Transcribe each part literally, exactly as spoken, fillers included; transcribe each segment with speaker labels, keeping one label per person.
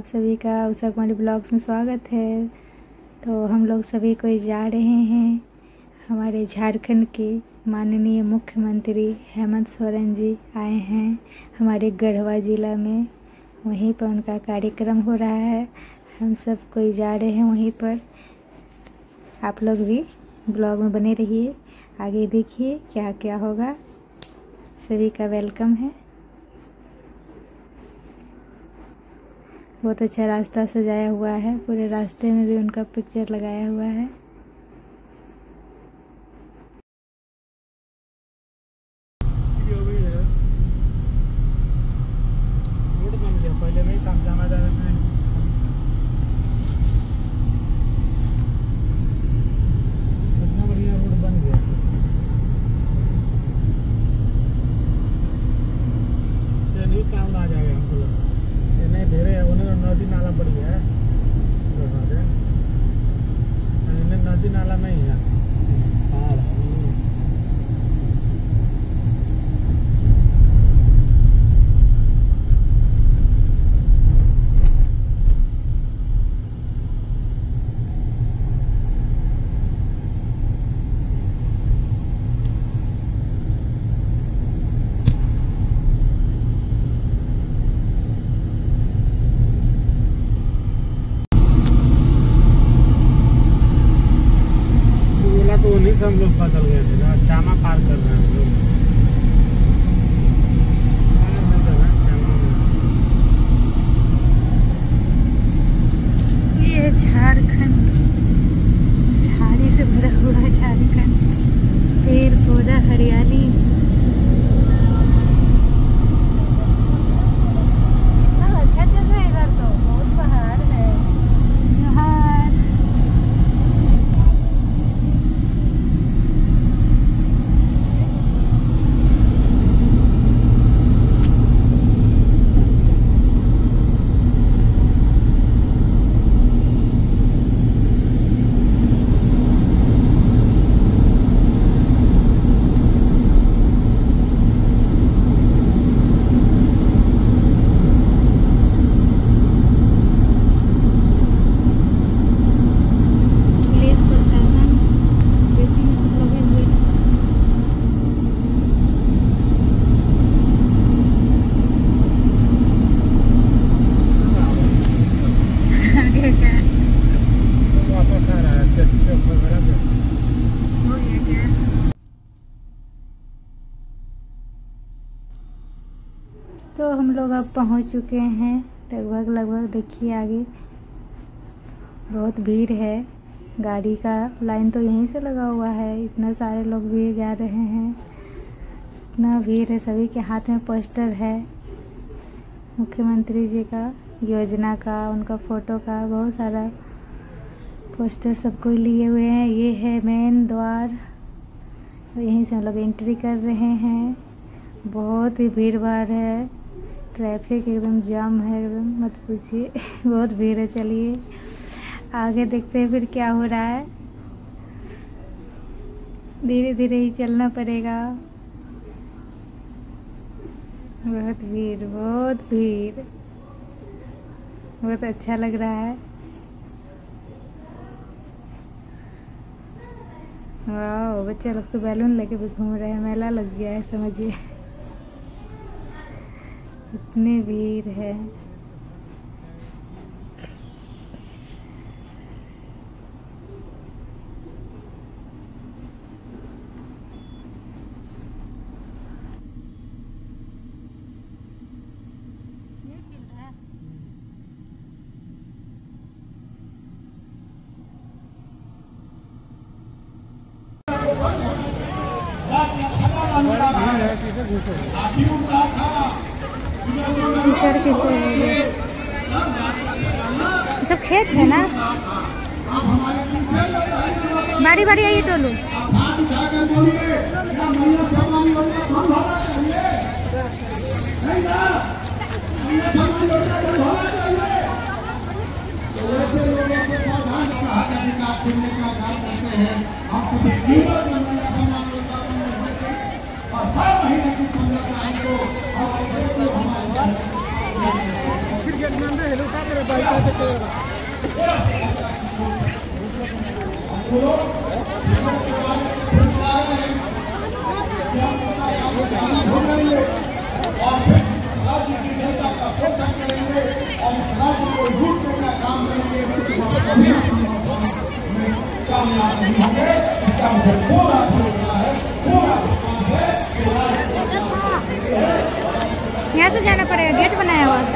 Speaker 1: आप सभी का उषा कुमारी ब्लॉग्स में स्वागत है। तो हम लोग सभी कोई जा रहे हैं हमारे झारखंड के माननीय मुख्यमंत्री हेमंत सोरेन जी आए हैं हमारे गढ़वा ज़िला में। वहीं पर उनका कार्यक्रम हो रहा है, हम सब कोई जा रहे हैं वहीं पर। आप लोग भी ब्लॉग में बने रहिए, आगे देखिए क्या क्या होगा। सभी का वेलकम है। बहुत अच्छा रास्ता सजाया हुआ है, पूरे रास्ते में भी उनका पिक्चर लगाया हुआ है।
Speaker 2: रोड बन गया, पहले नहीं था, जाना जाना था। इतना बढ़िया रोड बन गया, ये नहीं काम आ जाएगा हमको लगता है। ये नहीं दे रहे हैं, उन्हें नदी नाला बढ़ गया है, इन्हें नदी नाला नहीं है, पहाड़ है। तो उन्हीं से हम लोग बदल गए थे, चामा पार कर रहे हैं लोग।
Speaker 1: ये झारखंड, झाड़ी से भरा हुआ झारखंड, पेड़ पौधा हरियाली। कितना अच्छा चल रहा है इधर, तो बहुत पहाड़ है। जहाँ तो हम लोग अब पहुंच चुके हैं लगभग लगभग देखिए आगे बहुत भीड़ है। गाड़ी का लाइन तो यहीं से लगा हुआ है, इतना सारे लोग भी जा रहे हैं, इतना भीड़ है। सभी के हाथ में पोस्टर है मुख्यमंत्री जी का, योजना का, उनका फ़ोटो का, बहुत सारा पोस्टर सबको लिए हुए हैं। ये है मेन द्वार, यहीं से हम लोग एंट्री कर रहे हैं। बहुत ही भीड़ भाड़ है, ट्रैफिक एकदम जाम है, एकदम मत पूछिए बहुत भीड़ है। चलिए आगे देखते हैं फिर क्या हो रहा है। धीरे धीरे ही चलना पड़ेगा। बहुत भीड़, बहुत भीड़, बहुत अच्छा लग रहा है। वाह, बच्चे लोग तो बैलून लेके भी घूम रहे हैं, मेला लग गया है समझिए, इतनी भीड़ है। ये फील्ड है। चढ़ के सो ये सब खेत है ना, बारी बारी आइए टोलू। और हर महीने की पंद्रह तारीख को यहाँ से जाना पड़ेगा, गेट बनाया हुआ।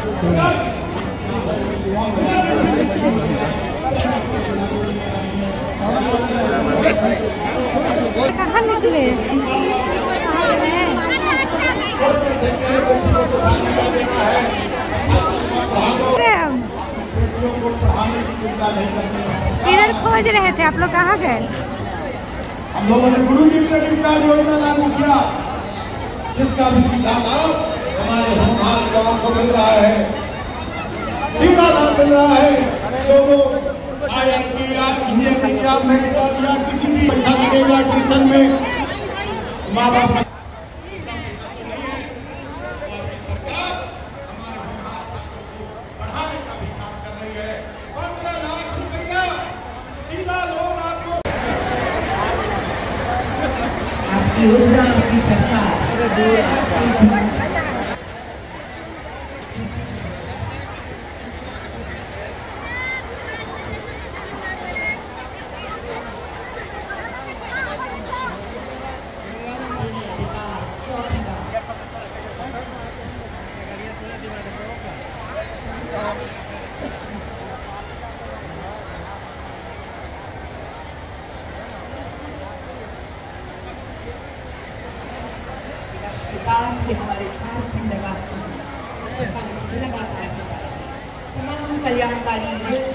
Speaker 1: कहाँ निकले? इधर खोज रहे थे, आप लोग कहाँ गए?
Speaker 3: हम लोगों ने गुरु जी के योजना लागू किया, जिसका भी लाभ हमारे होनहार युवाओं को मिल रहा है, सीधा लाभ मिल रहा है। लोगों आई आई टी या इंजीनियरिंग या मेडिकल या किसी भी परीक्षा लगेगा ट्यूशन में माँ बाप योजना की सरकार से हमारे झारखंड लगातार तमाम कल्याणकारी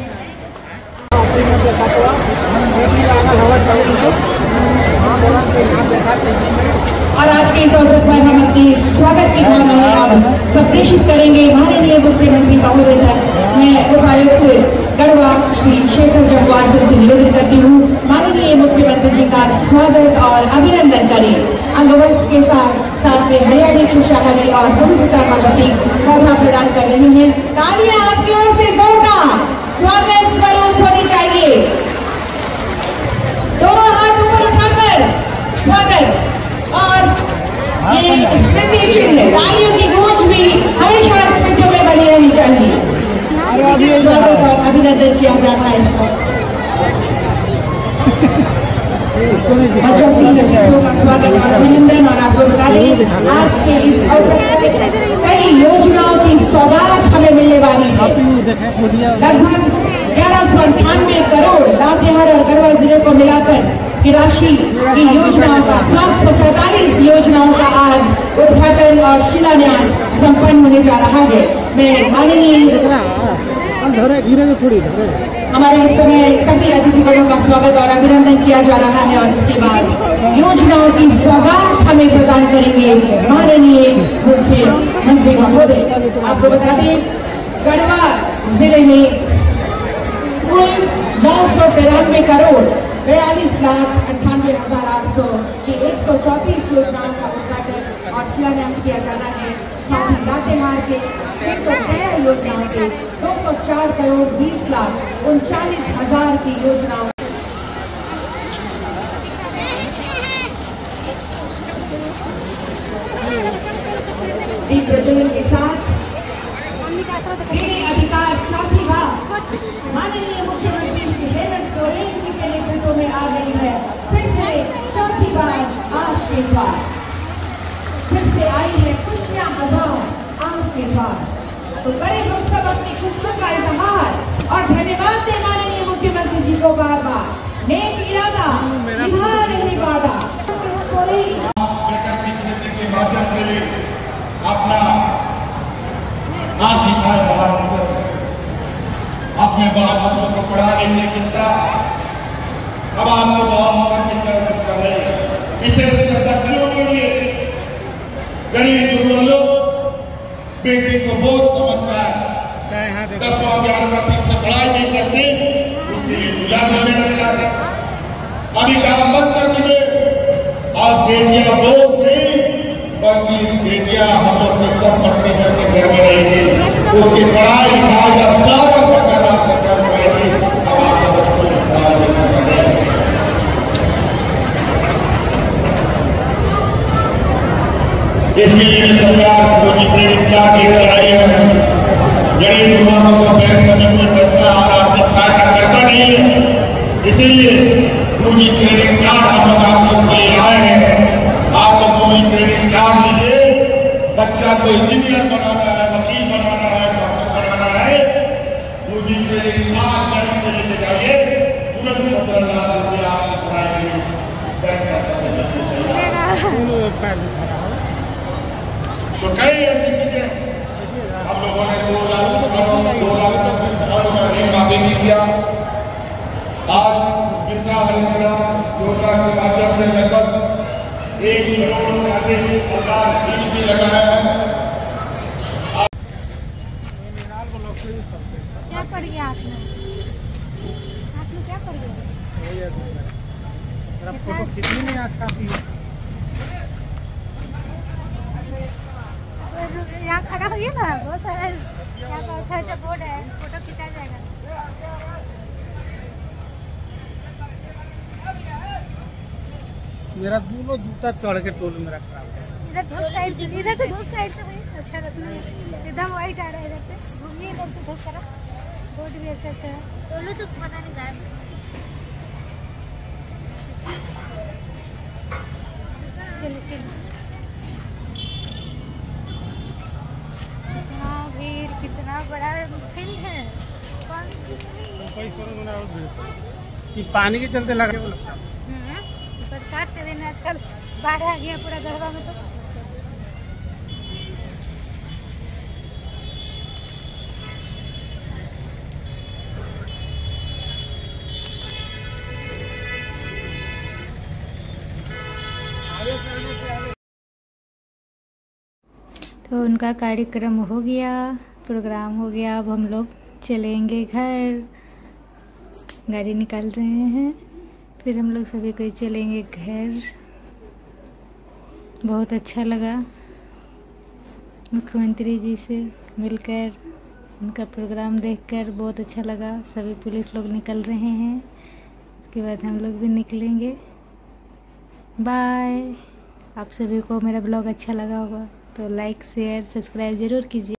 Speaker 3: और आज के इस अवसर पर हम अपनी स्वागत की भावनाएं संप्रेषित करेंगे माननीय मुख्यमंत्री महोदय तक। मैं उपायुक्त गढ़वा श्री शेखर जम्वाल से निवेदन करती हूँ, माननीय मुख्यमंत्री जी का स्वागत और अभिनंदन करें। अंगवस्त्र के साथ साथ में हरियाणी खुशहाली और भव्यता का प्रतीक पौधा प्रदान कर रही है। तालियां आपकी ओर से दोनों स्वागत स्वरूप होनी चाहिए। दोनों हाथ ऊपर उठाकर स्वागत और ये स्मृति चिन्ह तालियों की गूंज भी हमेशा स्मृतियों में बनी रहनी चाहिए। स्वागत और अभिनंदन किया जाता है। बच्चों का स्वागत और अभिनंदन। और आपको बता दें आज के इस अवसर पर कई योजनाओं की सौगात हमें मिलने वाली है। लगभग ग्यारह सौ अंठानवे करोड़ लातेहार और गढ़वा जिले को मिलाकर की राशि की योजनाओं का सात सौ सैतालीस योजनाओं का आज उद्घाटन और शिलान्यास संपन्न होने जा रहा है। मैं माननीय हमारे इस समय सभी अतिथिगणों का स्वागत और अभिनंदन किया जा रहा है और इसके बाद योजनाओं की सौगात हमें प्रदान करेंगे माननीय मुख्यमंत्री महोदय। आपको बता दें गढ़वा जिले में कुल नौ सौ तिरानवे करोड़ बयालीस लाख अंठानवे हजार आठ सौ की एक सौ चौतीस योजनाओं का उद्घाटन और शिलान्यास किया जाना है। साथ ही लातेहार के एक सौ तेरह योजनाओं के दो सौ चार करोड़ बीस लाख उनचालीस हजार की योजनाओं एक प्रज्वलन के साथ अधिकार साथी भाव माननीय मुख्यमंत्री श्री हेमंत सोरेन जी के नेतृत्व में आ रही है। फिर से चौथी बार आज के बाद फिर से आई है खुशियां हजार आज के बाद। तो करें हम सब अपनी खुशियों का इजहार और धन्यवाद दें माननीय मुख्यमंत्री जी को बार बार। नेक इरादा निभा रहे वादा अपना आज अपने बड़ा बच्चों को पढ़ा रही है चिंता। अब आप लोग बहुत चिंता कर रहे हैं। इसे बच्चों के लिए गरीब दुर्बल लोग बेटी को बोझ समझता है। दसवां ग्यारहवीं तक से पढ़ाई नहीं करते उसके लिए गुलामी में लग जाते। अभी काम बंद कर दीजिए और बेटियां बोझ नहीं बल्कि बेटियां हम अपने सब पढ़ने करके घर में रहेंगे।
Speaker 4: उनकी पढ़ाई लिखाई का स्वागत करना इसलिए सरकार को जितने विचार की लड़ाई है गरीब युवाओं को बैंक करने में पैसा और आर्थिक सहायता करता नहीं है, इसीलिए पूंजी क्रेडिट कार्ड हम लोग आप लोग के लिए आए हैं। आप लोग पूंजी क्रेडिट कार्ड लीजिए, बच्चा को इंजीनियर बनाना है, वकील बनाना है, डॉक्टर बनाना है, पूंजी क्रेडिट कार्ड बैंक से लेके जाइए, तुरंत सत्रह लाख रुपया आपकी पढ़ाई बैंक का तो कई ऐसी चीजें हम लोगों ने दो लाख दो लाख काफी नहीं किया। आज बिरसा हरियाणा योजना के माध्यम से लगभग एक करोड़ से अधिक हजार बीज भी लगाया है।
Speaker 1: क्या पड़ गया आपने आपने क्या पड़ गया?
Speaker 2: फोटो खींचने में अच्छा थी।
Speaker 1: यहाँ खड़ा होइए ना, बहुत सारा यहाँ पर अच्छा अच्छा बोर्ड है, फोटो खिंचा जाएगा।
Speaker 2: मेरा दोनों जूता चढ़ के टोल में रखा है।
Speaker 1: इधर धूप साइड से, इधर से धूप साइड से भाई अच्छा रोशनी एकदम वाइट आ रहा है। इधर से घूमिए, इधर से धूप करा, बोर्ड भी अच्छा अच्छा है। टोलो तो पता नहीं गायब चलिए चलिए। कितना बड़ा फील्ड है, पानी
Speaker 2: कि पानी के चलते लगा
Speaker 1: बरसात के दिन आजकल बाढ़ आ गया पूरा गढ़वा में। तो तो उनका कार्यक्रम हो गया, प्रोग्राम हो गया। अब हम लोग चलेंगे घर, गाड़ी निकाल रहे हैं, फिर हम लोग सभी कोई चलेंगे घर। बहुत अच्छा लगा मुख्यमंत्री जी से मिलकर, उनका प्रोग्राम देखकर बहुत अच्छा लगा। सभी पुलिस लोग निकल रहे हैं, इसके बाद हम लोग भी निकलेंगे। बाय। आप सभी को मेरा ब्लॉग अच्छा लगा होगा तो लाइक शेयर सब्सक्राइब ज़रूर कीजिए।